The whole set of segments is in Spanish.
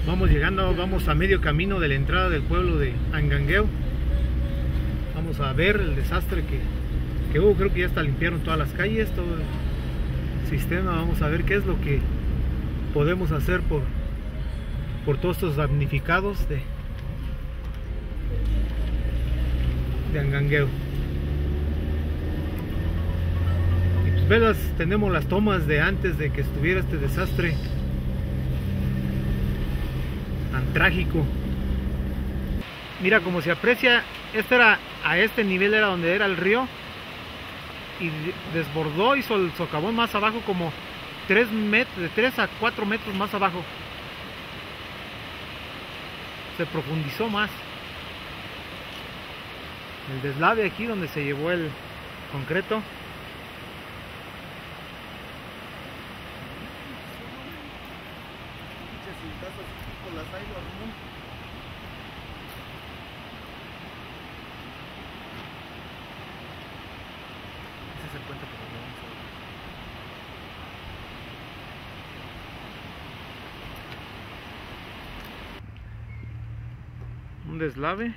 Vamos llegando, vamos a medio camino de la entrada del pueblo de Angangueo. Vamos a ver el desastre que hubo. Creo que ya hasta limpiaron todas las calles, todo el sistema. Vamos a ver qué es lo que podemos hacer por todos estos damnificados de Angangueo. Y pues velas, tenemos las tomas de antes de que estuviera este desastre tan trágico. Mira cómo se aprecia. A este nivel era donde era el río y desbordó, hizo el socavón más abajo, como de 3 a 4 metros más abajo. Se profundizó más. El deslave aquí donde se llevó el concreto. Un deslave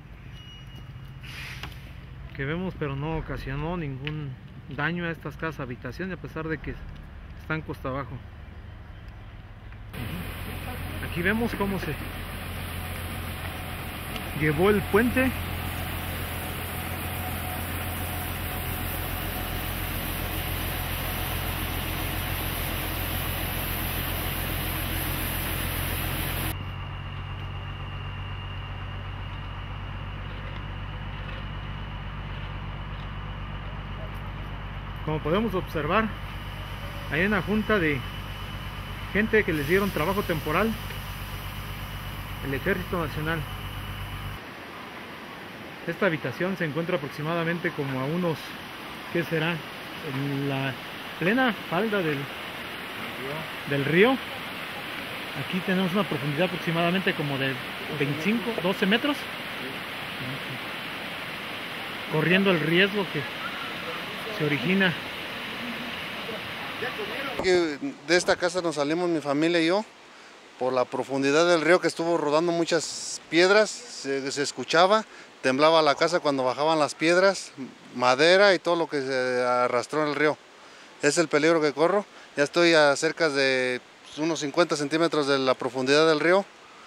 que vemos, pero no ocasionó ningún daño a estas casas habitaciones, a pesar de que están costa abajo. Aquí vemos cómo se llevó el puente. Como podemos observar, hay una junta de gente que les dieron trabajo temporal, el Ejército Nacional. Esta habitación se encuentra aproximadamente como a unos, ¿qué será? En la plena falda del río. Aquí tenemos una profundidad aproximadamente como de 25, 12 metros. Corriendo el riesgo que se origina. De esta casa nos salimos mi familia y yo por la profundidad del río, que estuvo rodando muchas piedras, se escuchaba, temblaba la casa cuando bajaban las piedras, madera y todo lo que se arrastró en el río. Es el peligro que corro. Ya estoy a cerca de unos 50 centímetros de la profundidad del río.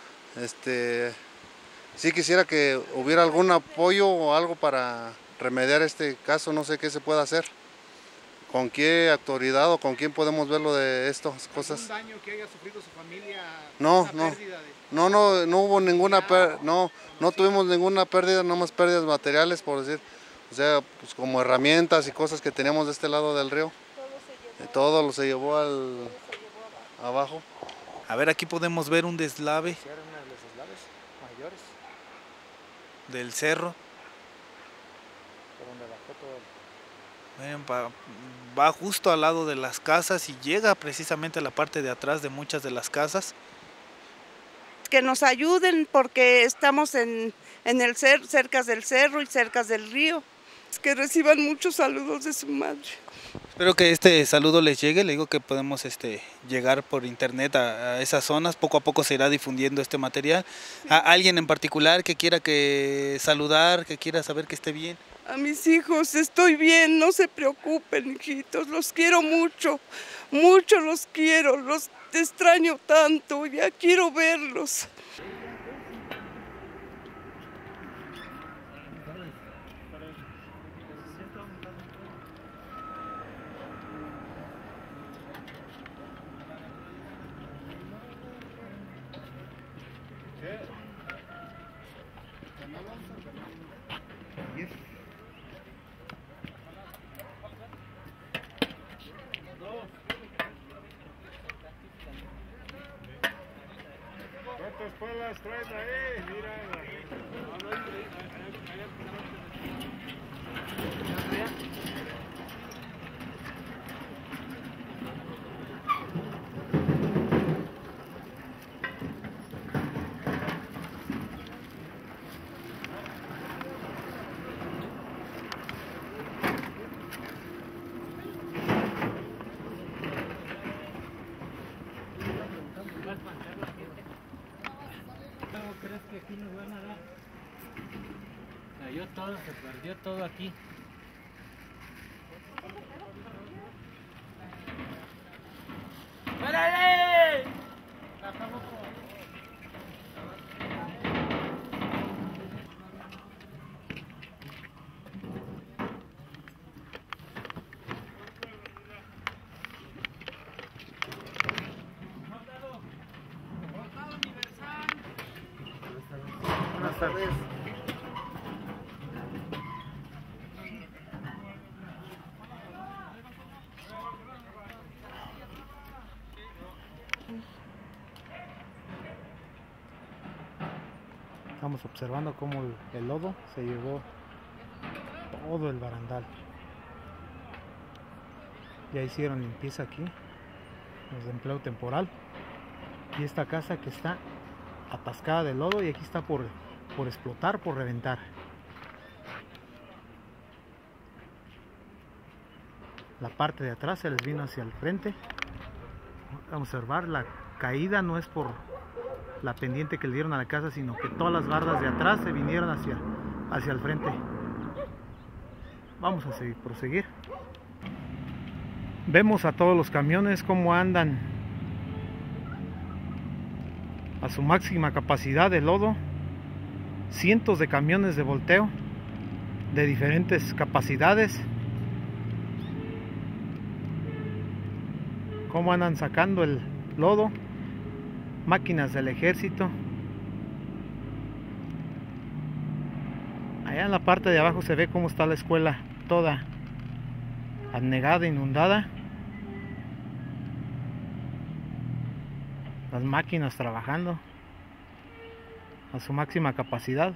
Sí quisiera que hubiera algún apoyo o algo para remediar este caso. No sé qué se puede hacer, con qué autoridad o con quién podemos verlo de estas cosas. ¿Algún daño que haya sufrido su familia? No hubo ninguna no tuvimos ninguna pérdida, nomás pérdidas materiales, por decir, o sea, pues como herramientas y cosas que teníamos de este lado del río. Todo lo se llevó abajo. A ver, aquí podemos ver un deslave del cerro. Va justo al lado de las casas y llega precisamente a la parte de atrás de muchas de las casas. Que nos ayuden porque estamos en el cerca del cerro y cerca del río. Que reciban muchos saludos de su madre. Espero que este saludo les llegue. Le digo que podemos llegar por internet a esas zonas. Poco a poco se irá difundiendo este material. ¿A alguien en particular que quiera saludar, que quiera saber que esté bien? A mis hijos, estoy bien, no se preocupen, hijitos, los quiero mucho, mucho los quiero, los extraño tanto, ya quiero verlos. ¿Cuántas palas traes ahí? Mira. crees que aquí nos van a dar? Cayó todo, se perdió todo aquí. ¡Órale! Buenas tardes. Estamos observando cómo el lodo se llevó todo el barandal. Ya hicieron limpieza aquí, los de empleo temporal. Y esta casa que está atascada de lodo y aquí está por explotar, por reventar. La parte de atrás se les vino hacia el frente. Vamos a observar, la caída no es por la pendiente que le dieron a la casa, sino que todas las bardas de atrás se vinieron hacia el frente. Vamos a proseguir. Vemos a todos los camiones cómo andan a su máxima capacidad de lodo. Cientos de camiones de volteo de diferentes capacidades. Cómo andan sacando el lodo. Máquinas del ejército. Allá en la parte de abajo se ve cómo está la escuela toda anegada, inundada. Las máquinas trabajando a su máxima capacidad.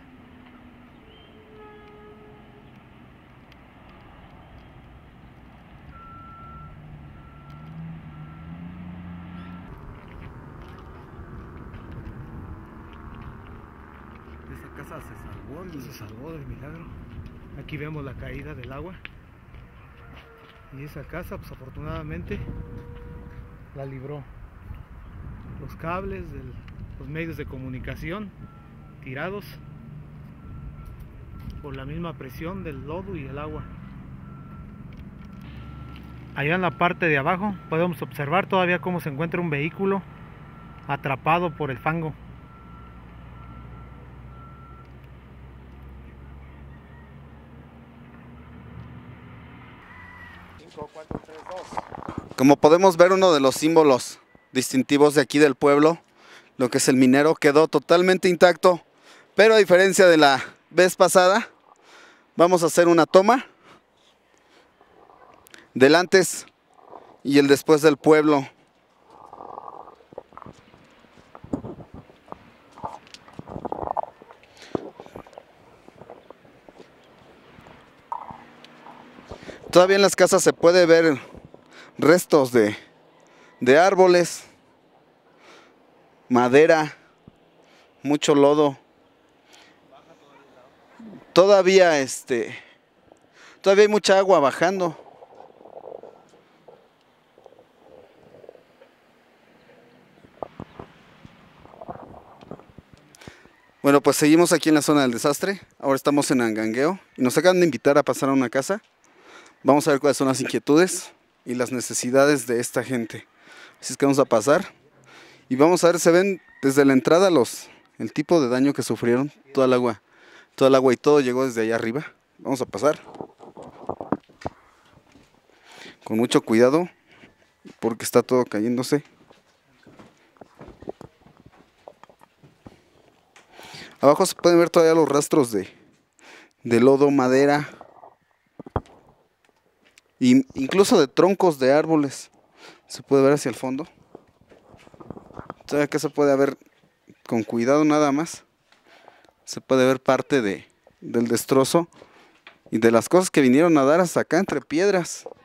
Esa casa se salvó del milagro. Aquí vemos la caída del agua. Y esa casa, pues afortunadamente, la libró. Los cables, los medios de comunicación tirados por la misma presión del lodo y el agua. Allá en la parte de abajo podemos observar todavía cómo se encuentra un vehículo atrapado por el fango. Como podemos ver, uno de los símbolos distintivos de aquí del pueblo, lo que es el minero, quedó totalmente intacto, pero a diferencia de la vez pasada, vamos a hacer una toma del antes y el después del pueblo. Todavía en las casas se puede ver restos de árboles, madera, mucho lodo. Todavía hay mucha agua bajando. Bueno, pues seguimos aquí en la zona del desastre. Ahora estamos en Angangueo y nos acaban de invitar a pasar a una casa. Vamos a ver cuáles son las inquietudes y las necesidades de esta gente. Así es que vamos a pasar y vamos a ver, se ven desde la entrada el tipo de daño que sufrieron, toda el agua y todo llegó desde allá arriba. Vamos a pasar con mucho cuidado porque está todo cayéndose. Abajo se pueden ver todavía los rastros de lodo, madera, e incluso de troncos de árboles. Se puede ver hacia el fondo. Todavía que se puede ver con cuidado nada más. Se puede ver parte del destrozo y de las cosas que vinieron a dar hasta acá entre piedras.